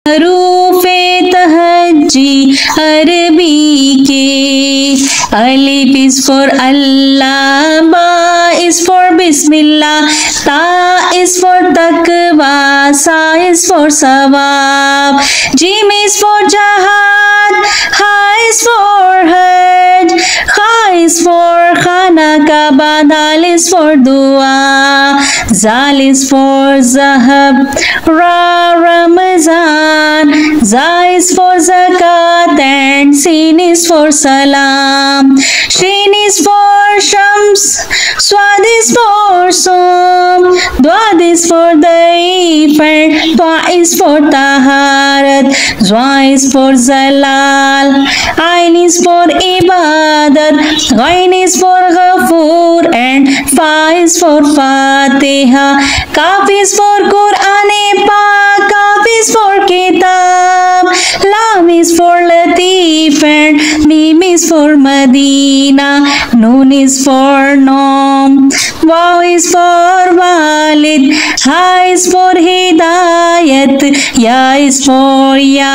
हरूफे तहज्जी अरबी के। अलिफ is for Allah, ba is for Bismillah, ta is for taqwa, sa is for sawab, jim is for jihad, ha is for hajj, kha is for khana kaaba, dal is for dua, zal is for zahab, ra Ramazan, za is for zakat, and sin is for salam. Shin is for shams, swad is for som, dwad is for daif, and ta is for taharat, zwa is for zalal, ain is for ibadat, ghain is for ghafur, and fa is for fatiha, kaf is for Quran Pak, kaf is for kitab, lam is for latif, and mim is for Medina, noon is for nom, waw is for walid, ha is for hidayat, ya is for ya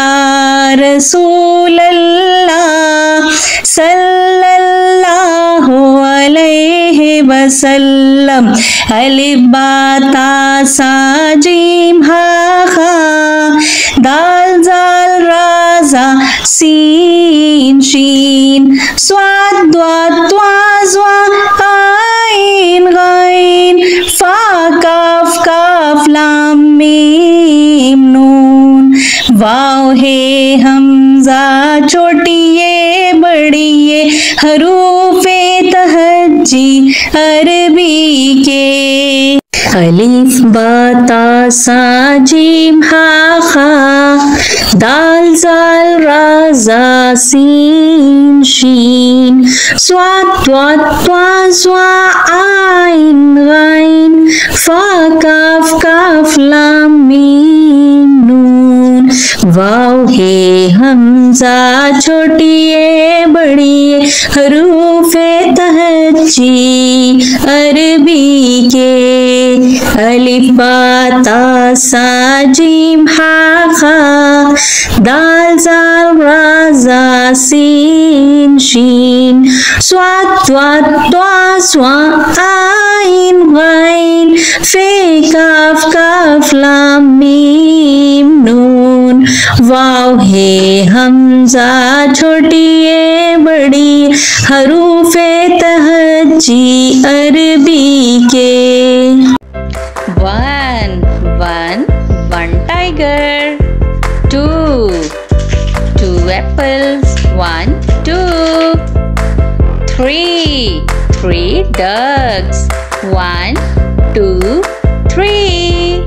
Rasulallah sallallahu alayhi wasallam. Alif ba ta sa jim ha kha, dal zal ra za sin shin, swad dwad twa zwa ain ghain, fa kaf kaf lam mim nun, वाव है हमजा छोटी ये बड़ी ये, हरूफे तहज्जी अरबी के। अलिफ बा ता सा जीम हा खा, दाल जाल रा जा सीन शीन, स्वाद त्वाद त्वा ज़्वा आइन गाइन, फा काफ काफ लाम मीम नून, वाव है हमजा छोटी ये बड़ी ये, हरूफे तहज्जी अरबी के। अलिफ बा ता सा जीम हा खा, दाल जाल रा जा सीन शीन, स्वाद त्वाद त्वा ज़्वा आइन गाइन, फे काफ काफ लाम मीम नून, वाव है हमजा छोटी ये बड़ी, हरूफे तहज्जी अरबी के। One tiger, two apples, 1 2, 3 ducks, 1 2 3,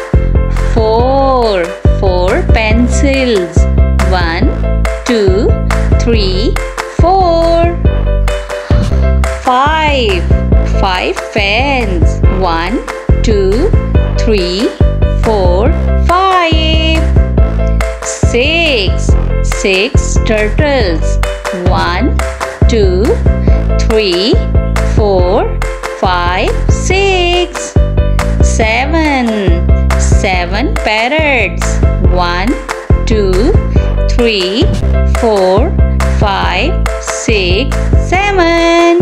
4 pencils, 1 2 3 4, 5 fans, 1 2 3 4 5, 6 turtles, 1 2 3 4 5 6, 7 parrots, 1 2 3 4 5 6 7,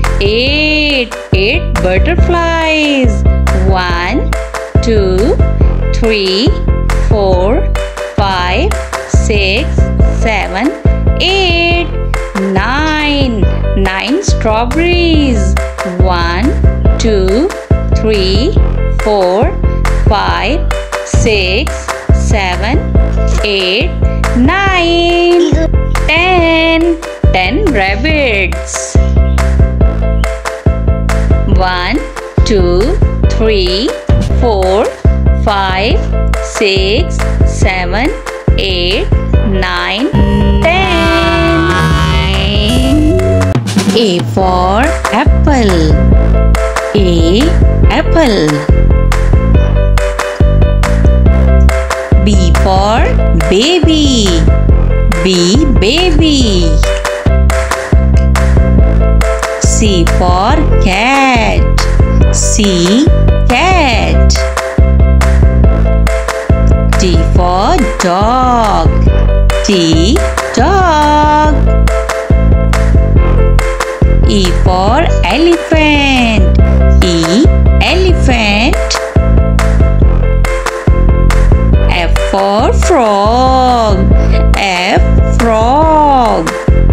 8 butterflies, 1 2 3 4 5 6 7 8, 9 strawberries, 1 2 3 4 5 6 7 8 9, 10 rabbits, 1 2 3 4 5 6 7 8 9 10. A for apple, apple. B for baby, baby. C for cat, cat. D for dog. D, dog. E for elephant. E, elephant. F for frog. F, frog.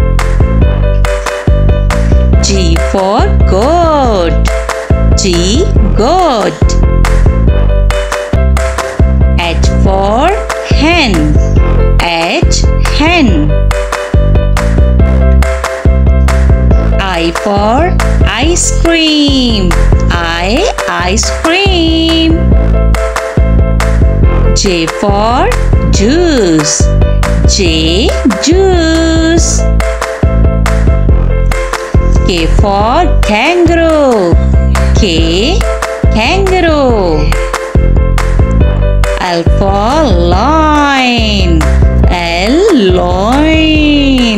G for goat. G, goat. H for hen. H, hen. I for ice cream. I, ice cream. J for juice. J, juice. K for kangaroo. K, kangaroo. L for lion. L, loin.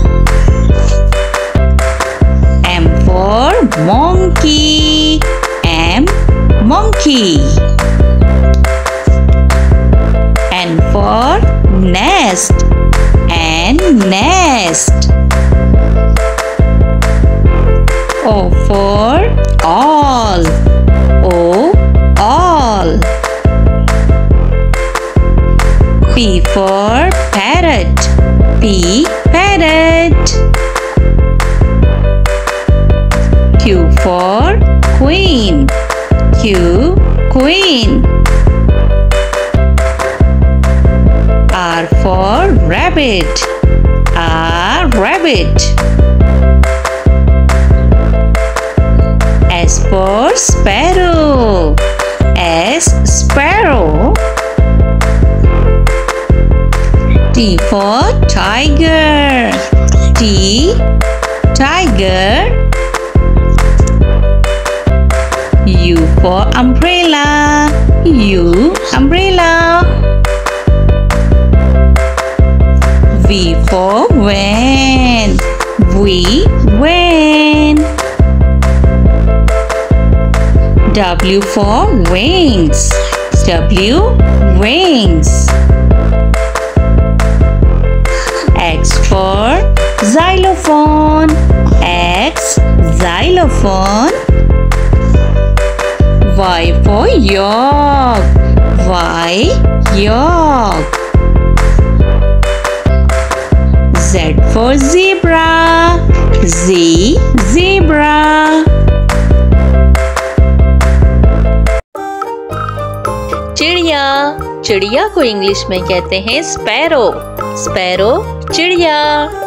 M for monkey. M, monkey. N for nest. N, nest. O for all. O, all. P for parrot. P, parrot. Q for queen. Q, queen. R for rabbit. R, rabbit. S for sparrow. S, sparrow. T for tiger. T, tiger. U for umbrella. U, umbrella. V for van. V, van. W for wings. W, wings. X for xylophone. X, xylophone. Y for york. Y, york. Z for zebra. Z, zebra. चिड़िया, चिड़िया को English में कहते हैं sparrow. Sparrow, चिड़िया।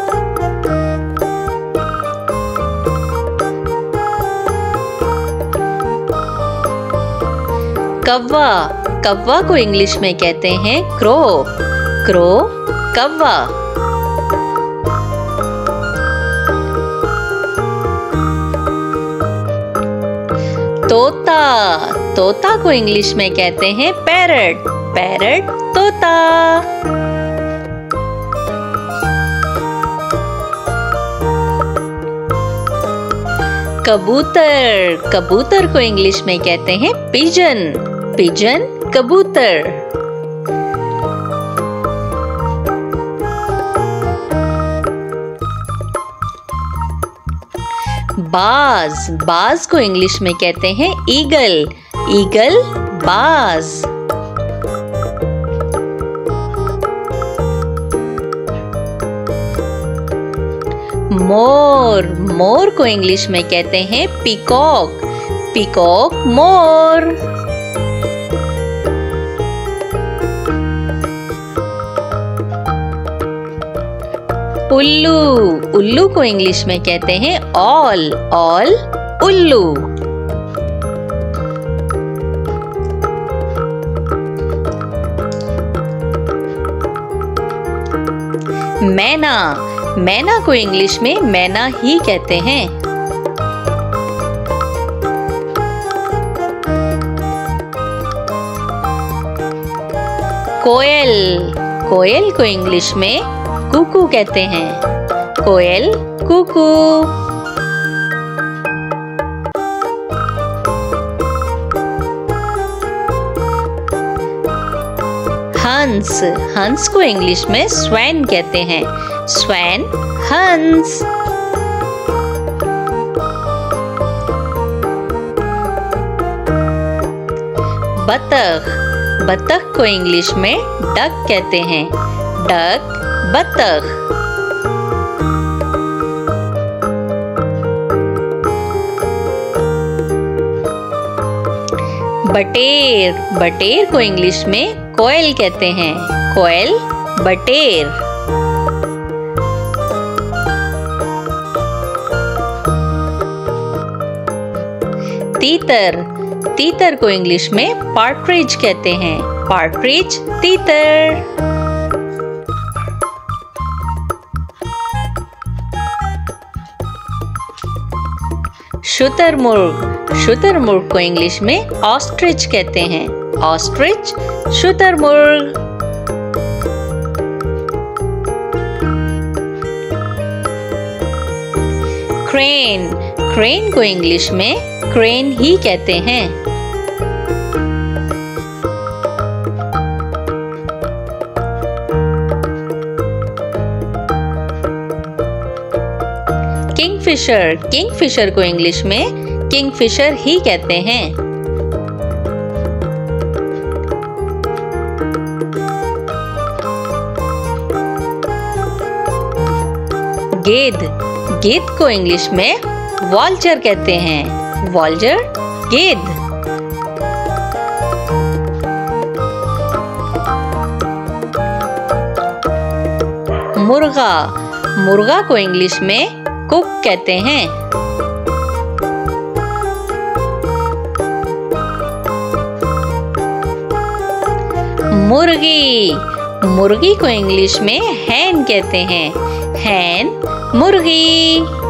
कौवा, कौवा को इंग्लिश में कहते हैं क्रो। क्रो, कौवा। तोता, तोता को इंग्लिश में कहते हैं पैरट। पैरट, तोता। कबूतर, कबूतर को इंग्लिश में कहते हैं पिजन। पिजन, कबूतर। बाज, बाज को इंग्लिश में कहते हैं ईगल। ईगल, बाज। मोर, मोर को इंग्लिश में कहते हैं पीकॉक। पीकॉक, मोर। उल्लू, उल्लू को इंग्लिश में कहते हैं ऑल। ऑल, उल्लू। मैना, मैना को इंग्लिश में मैना ही कहते हैं। कोयल, कोयल को इंग्लिश में कुकू कहते हैं। कोयल, कुकू। हंस, हंस को इंग्लिश में स्वैन कहते हैं। स्वैन, हंस। बतख, बतख को इंग्लिश में डक कहते हैं। डक, बतख। बटेर, बटेर को इंग्लिश में कोयल कहते हैं। कोयल, बटेर। तीतर, तीतर को इंग्लिश में पार्ट्रिज कहते हैं। पार्ट्रिज, तीतर। शुतुरमुर्ग, शुतुरमुर्ग को इंग्लिश में ऑस्ट्रिच कहते हैं। ऑस्ट्रिच, शुतुरमुर्ग। क्रेन, क्रेन को इंग्लिश में क्रेन ही कहते हैं। किंगफिशर, किंगफिशर को इंग्लिश में किंगफिशर ही कहते हैं। गेद, गेद को इंग्लिश में वॉल्चर कहते हैं। वॉल्चर, गेद। मुर्गा, मुर्गा को इंग्लिश में कुक कहते हैं। मुर्गी, मुर्गी को इंग्लिश में हैन कहते हैं। हैन, मुर्गी।